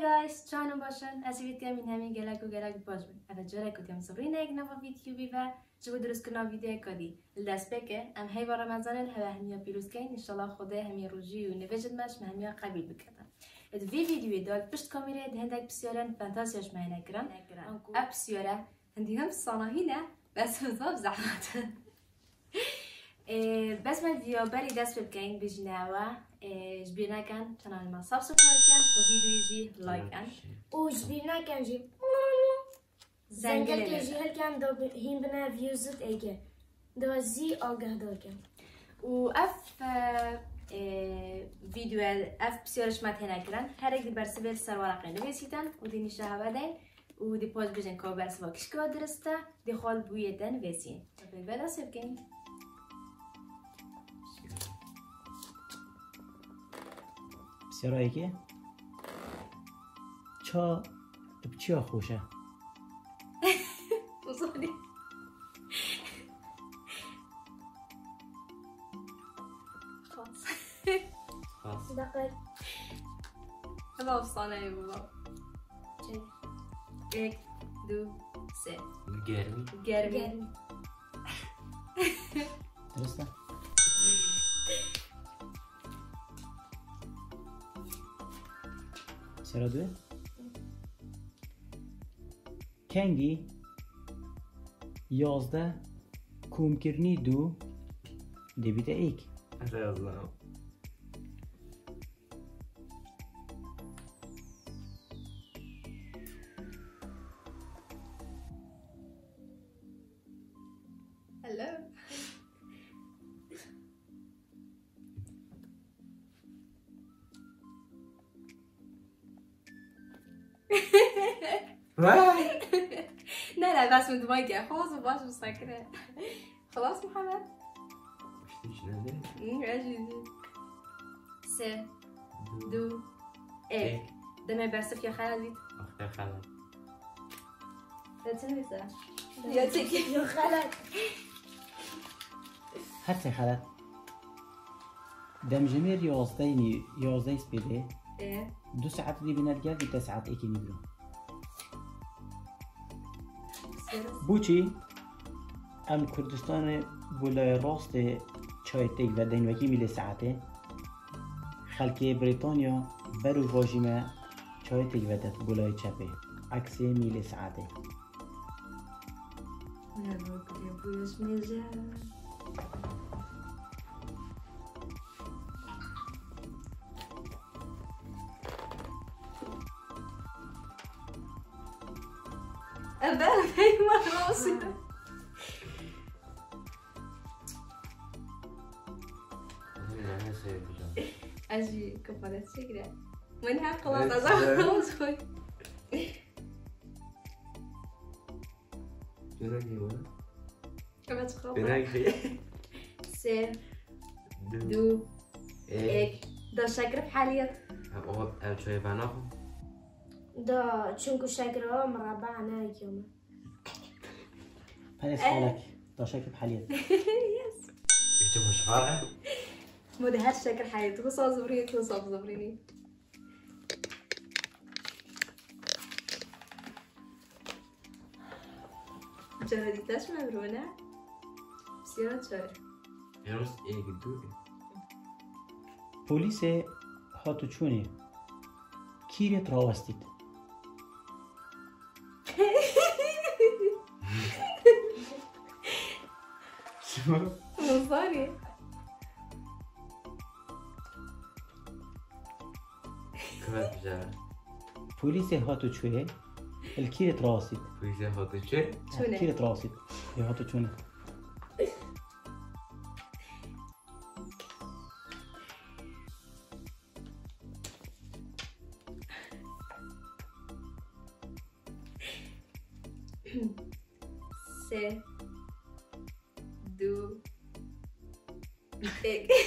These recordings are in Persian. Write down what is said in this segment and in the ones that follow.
guys, چانم باشن. از ویدیو من همین گلک باش بین. اول جرای کدیم صبری نه یک نوا ویدیو بیوه. جو درست کنم ویدیو کدی. الدست بکه. ام هی بار رمضان هوا همیا پیروز کن. ان شاء الله خدا همیا روزی و نوشت ماش همیا قبول بکنه. اد ویدیو داد پشت کامیره دهندک پسیارن فانتازیاش ماهی نکران. اب پسیاره هندی هم صناعینه بس حساب زحمت. بس من ویدیو بری دست بکن بجناوا. جبیرنا کن چنان ما سابسکرایب کن و ویدیوی جی لایک کن. و جبیرنا کن جی زنگل کشی هل کن دو هیم بنا ویوزت ایگه دو زی آگه دار کن. و اف ویدیو اف بسیارش متن کردن. هر یک برسه سر ورقه نویسیدن و دی نشه هوا دین و دی پاس بجن که برسه واکش که درسته دی خال بوی دن ویسین. بعد از بکن. بسیارایی که چا بچیا خوشه بزنی خاص دقیق همه افسانه ای بابا یک دو سه گرمی درسته؟ بسیارا دوه کنگی 11 کومکرنی دو دیبیده ایک رازم هلو لا بس من دماغي خلاص مبقاش مسكرة خلاص محمد عجيب سه دو ايه ده ما بيعرف يا خالد اختار خالد لا تنسى يا تيجي یا خلق هرچه خلط دمجمير 11 سبيده ايه 2 ساعات دي بنرجع ب 9 ساعات ايكي نيجرو بوچی ام کردستان بولای راست چای تک و دینوکی میل ساعته خلک بریتانیا برو واجیمه چای تک و دت بولای چپه عکس میل ساعته يا بوك يا بويش ميجا أبا ما راسي أجي كفارة سكرة منها خلاص أزعل شوي جراني ولا كما تخاف بناقي سير دو إيك دا شكر بحالية او شوي بناخو دا چونکو شکرها مربع ناکیومه پس خالک داشک بحالیت يس انت مش فارقه مودي هاد شكل حياتي هو صار زبريني هو صار زبريني جرادي تاش مبرونة بسيارة شوي يروس ايه قدو پلیس هاتو چونه کیرت راوستید شو مصاري كمان بجارة پلیس هاتو چونه الکیرت راوستید بيزا هاتو چه چونه کیرت راوستید یا هاتو چونه سه دو ایک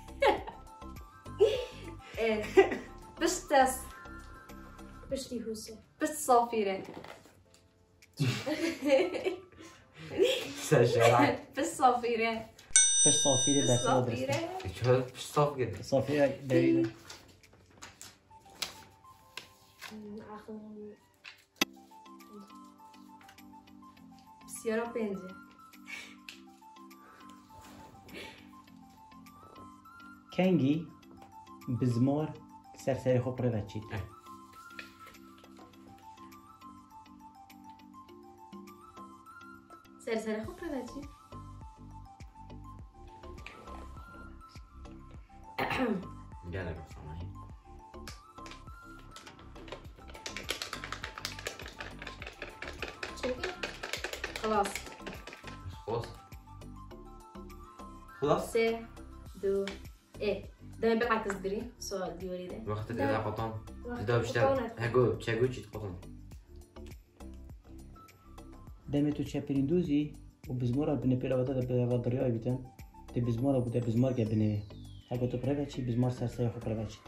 بس تاس پشتی حوسه بس صافيرة سجل بس صافيرة بس صافيرة بس صافيرة شو مش صاف كده صافيرة دليل بسیارا پنجه کنگی بزمار سرسری خوب رو بچید سرسره خوب رو بچید گله بخوام خلاص خلاص 3 2 1 دائما بالعكس بري سؤال دي وليده وقت الإذاعة قطن تبدأ بشتغل هقول تشاقو تشي قطن دمه تو چپرین دوزی و بزمارا بنه پیلا ودا به دریای بیتن ده بزمارا بوده بزمار که بنه اگه تو پره بچی بزمار سرسری خوب پره بچید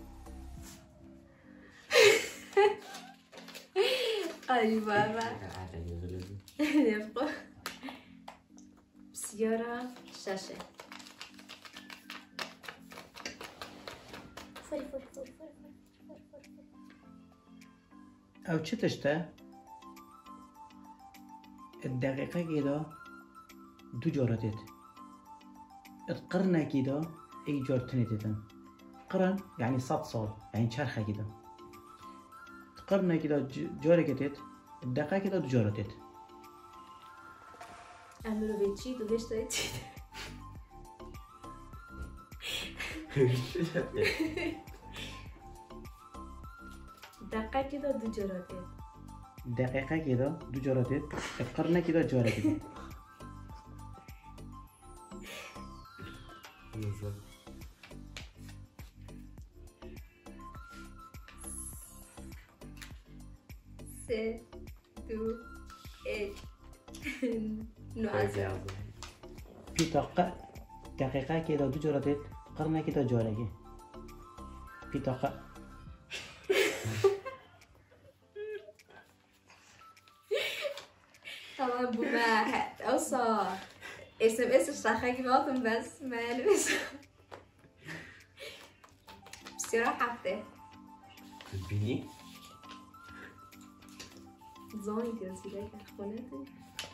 قالی بابا نبقى بسيارة شاشة او چه تشته الدقیقه كده دو جارتت القرن كده اي جارتني تتن قرن يعني 100 سال يعني چرخه كده القرن كده جاركتت الدقيقه كده دو جارتت اعملوا بيتشيت وبيشتريت دقيقة كده دو جراتين دقيقة كده دو جارتت القرن كده جارتت سه دو ايك نوعزة في دقيقة كده دو جارتت قرن كده جارتت في طاقة طبعا بماحة اوصى اسم الشاخة باطن بس ما لبس بصراحة حتى بيني زوني كده سيباك خونتي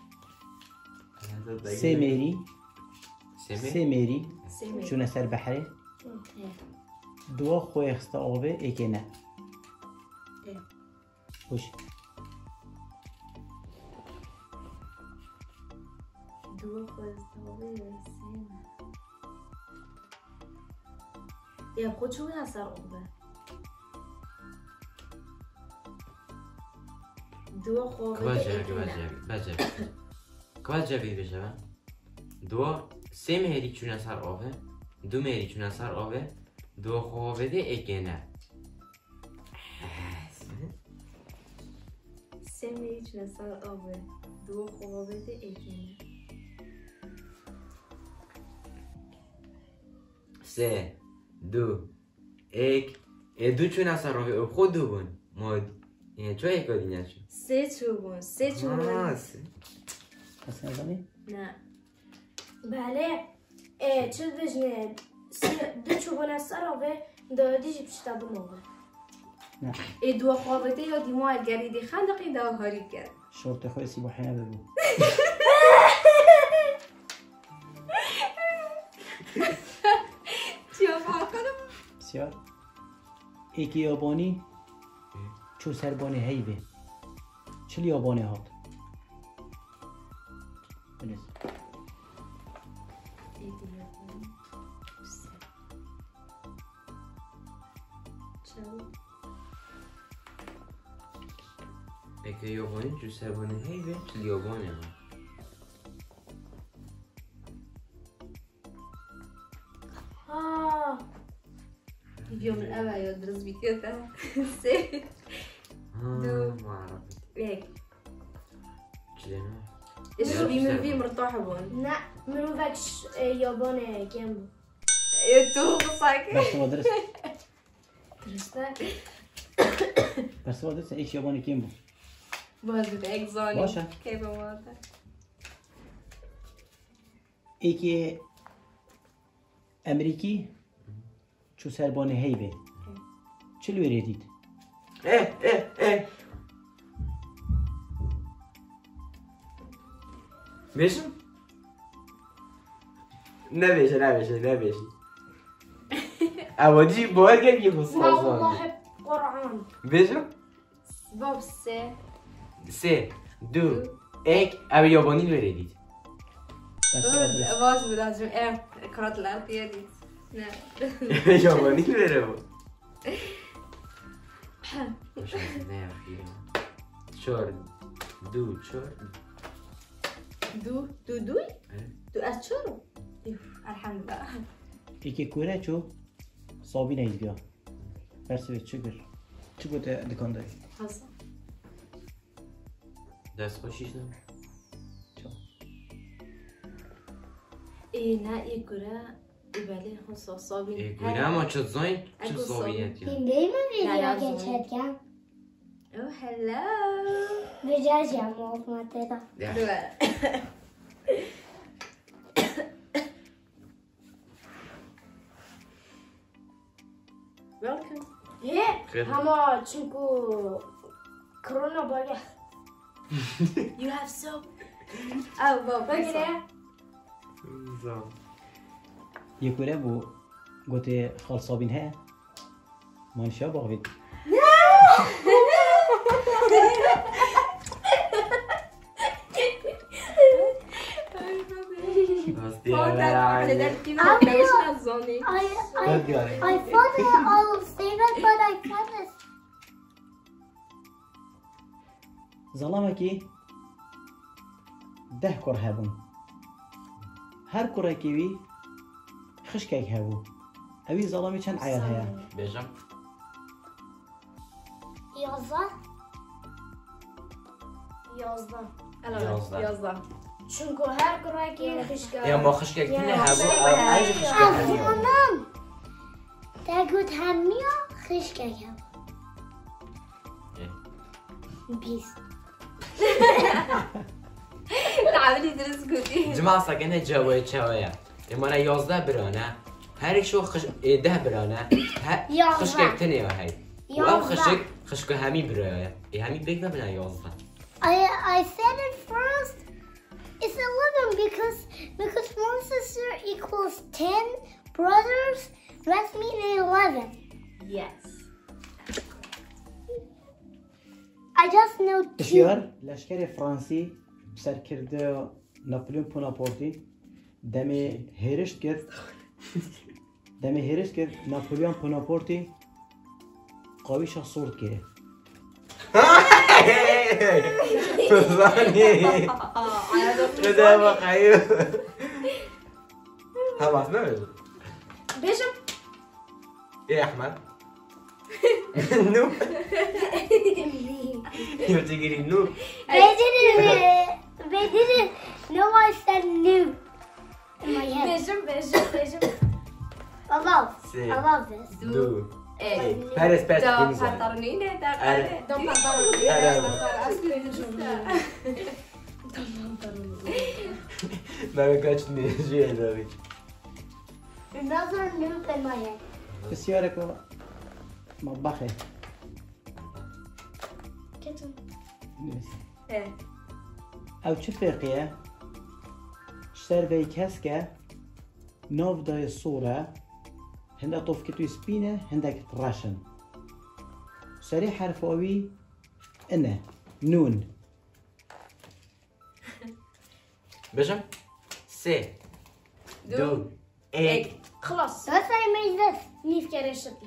سيميري سيميري سيمي شو نسر بحري دوا خوي خستا اوبه ايكينا وش دو خوزدوه سيما يا بقول شو نصر أوبا دو خوزدوه كواز جابي بجوا دو سه مهری چونه سر آوه دو مهری چونه سر آوه دو خوابه ده اگنه سمي نصر أوبا دو خوزدوه إيجينا سه دو ایک دو چونه سر آوه خود دو بون ماد یعنی چو ایک آدی نشون سه چوبون بس نزني نه بله چه بجنه دو چوبان از سر آوه دادیجی پشتا بموه نه ای دو خوابته یا دیمو گریدی خندقی دا هاری کرد شورت خوي سيبو حين ببو چیا کنم بسيار ايكي ياباني چو سرباني هيبه چل ياباني هات بلس ایک یابانی جو سربانی هیوه چل یابانی ها اليوم الأول يدرس بكذا سه دو ما عرفت هيك چلنا ايش بي مرتاح بون نه منو وکش یابانه کم بود تو قصاك برسوا درس درسته برسوا درس ايش ياباني كيمبو باز بدك زاني باشا. كيف واضح ايكي امريكي چو سرباني هيبه چل ويريديد بشم؟ نبیشه اوادی باید گفتی خود سازان والله قرآن بشم؟ باب 3 3 2 1 اوه یابانی بریدید باز بود از اون کرات لرپیه دید نه یابانی بره بود چهار دو از چرا؟ الحمدلله ایکی کوره چو صابی نیز بیا برسه چه گوته دکان داری؟ حسن دست خوشیش نمی نه ای کوره ای بله خون صابی ای کوره اما چه زاین چه صابی نتیم این بیمه بیدیم که چت کم او هلو بجاجم محمد دا دوباره Welcome. همه چونکو کرونا باگه You have soap. Oh, بابا بگیره یه کوره بو گوته خال صابین ها مانشا باقید I thought I will save it, but I promised. ظلامکی 10 کره هبون هر کره کیوی خشکک هبو اوی ظلامی چند عیال هیا بجم 11 چونکو هر کره که خشکه یا ما خشکک تینه هبو او عیز خشکک همی افغانم تگوت همیا خشکه هبو 20 تعملي درس قولي جماعة ساكنة جوي تشاوية اما انا 11 برانه هر شو 10 برانه خشكك تاني هاي وام خشك همي برايا همي بيك بنا 11 I said it first. It's 11 because 1 sister equals 10 brothers. That means 11. Yes. I just know 2. بسیار لشکر فرانسی سرکرده ناپلیون بوناپارتی دمی هرشت کرد ناپلیون بوناپارتی قاویش صورت کرد فضاني هذا ما خير ها ما سمعت بيشم ايه احمد نو يبتقري نو They didn't know I said new in my head. Bisham. I love this. دو Paris best دو things پانتارونینه در آره. دو ما بكاتش نجي هذا Another loop in my head. بسیار که مطبخه Kitchen. او چه فرقیه سروی کس که ناف دای صوره هنده طوف که توی سپینه هنده راشن سری حرف آوی انه نون بجم 3 2 1 خلاص. That's why I made this. Nif kereshti.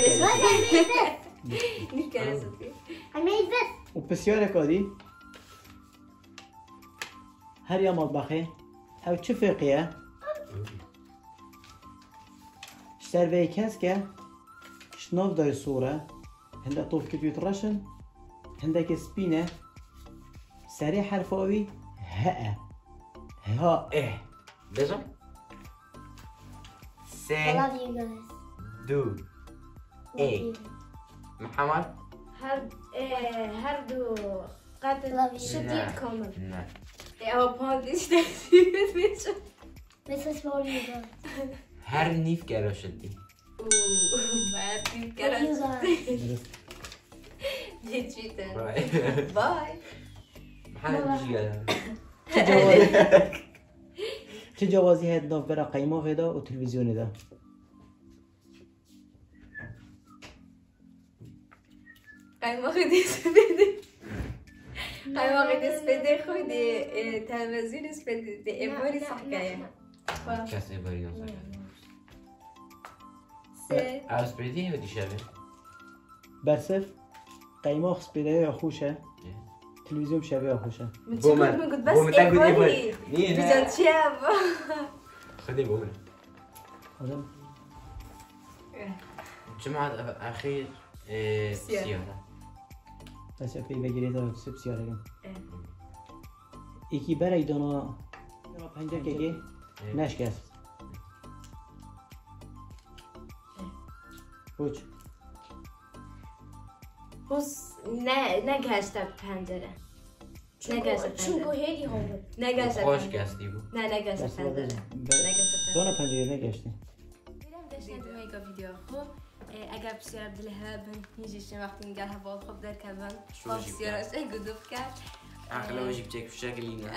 I made this. و بسیار کادی هر یا مطبخه او چه فرقیه سروی کس که شناف دای صوره هنده طوف که توی راشن هنده که سپینه سری حرف آوی ها بجم I 3 love you guys. 2 1 محمد هر دو قتل شدید کامل. نه او پاندیش نسید میشه This is for you guys. هر نیف گرا شدی باید دید For you کرد guys. هیچیتن باي باي محل بيجي قال چه جوازی هست ناف برا قیماغ دا و تلویزیون دا؟ قیماغ دست بده قیماغ دست بده خودی تلویزیون دست بده ایواری سحکه كاسة بريون سه عاوز بريدين ودي شابه برسف قیماغ سپیده یا خوشه تلویزیون شبیه یا خوشه من قلت بس بومن تاكل ایواری نيه بجد شاب خدي بومن آدم جمعة أخير سيارة بس اپی بگیری تا سب سیاره گم ایکی برای دانا پنجه که نشکست بوچ بس نگشت پنجره نگشت چونکو پنجره هیلی هم بود. نگشت خوش پنجره قصدي بو نه نگشت بس پنجره نگشت دانا پنجه نگشتی میرم داشتن دو میگا ویدیو خوب اگر بسیار بدلها بن نیجیش وقتی نگه هوا خوب در کردن شو خوب جیب بسیارش گذوف کرد عقله وجيب تك في شكل هنا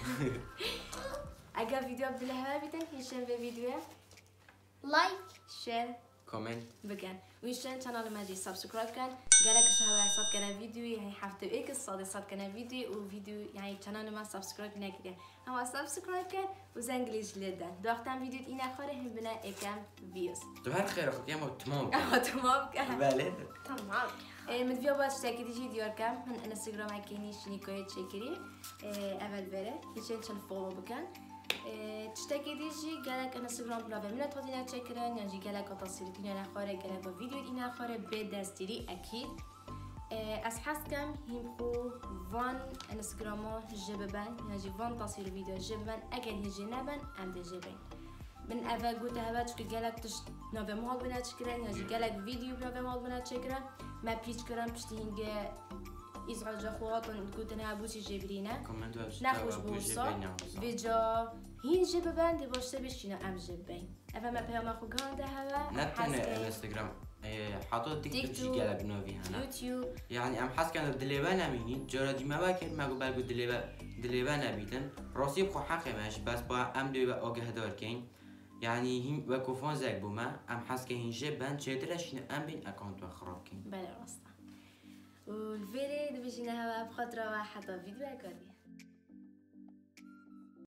اگر ویدیو بدلها بیدن هیچن به ویدیو لایک شیر كومنت بگن ویشتن چنل مجید سابسکرایب کن گره که شهوه صد کنه ویدیو یعنی هفته ایک صد کنه ویدیو و ویدیو یعنی چنل من سابسکرایب نکرده اما سابسکرایب کن و زنگلیش لیدن داختم ویدیو این اخاره هم بنا اکم ویوز تو هر خير اخوك يا مو تمام اما تمام کن بله تمام. من فيها باش تاكي تيجي ديار كام من انستغرام هكيني شني كوي تشكري اول بره يشين شن فولو بكن تشتكي ديجي قالك انستغرام بلا من تودينا تشكرن يعني قالك تصوير دينا اخره قالك فيديو دينا اخره بدستيري اكيد از حس کم هم خو وان انستغرامو جببن يعني وان تصوير فيديو جببن اگر هجي نبن ام جبن من اول قلت هوا چون گلک تش نوه مال بنا چکرن یا گلک ویدیو نوه مال بنا چکرن ما پیچ کردم پشتی هنگه ازعاج خواتون قلت نه بوچی جبرینه كومنت نخوش بوسا ویجا هین جب بنده باشته بشینه ام جب بین اول ما پیام خو گانده هوا نتن انستغرام حاطط تيك توك شي قالك نوفي هنا يوتيوب يعني ام حس كان دليبان اميني جرا دي ما باكر ما قبل دليبان ابيتن راسي بخو حقي ماش بس با ام دو اوجه دار كين يعني هم وكوفون زاك بوما ام حس كان جبان تشدرش ام بين اكونت خراب كين بله راستا والفيديو دو بشینه هوا بخاطر واحد فيديو اكادي